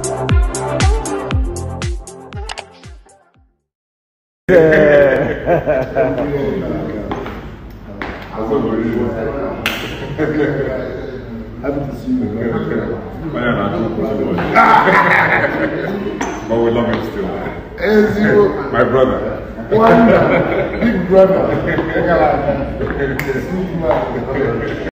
Happy to see you. But we love him still. My brother. One big brother.